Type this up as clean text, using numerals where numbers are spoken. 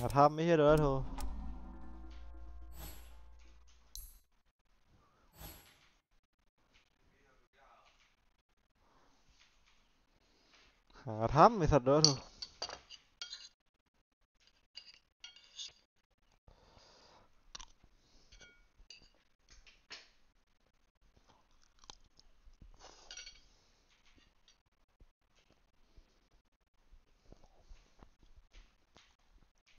ทำไม่ใช่เหรอโทหาทำไม่สัตว์เหรอโท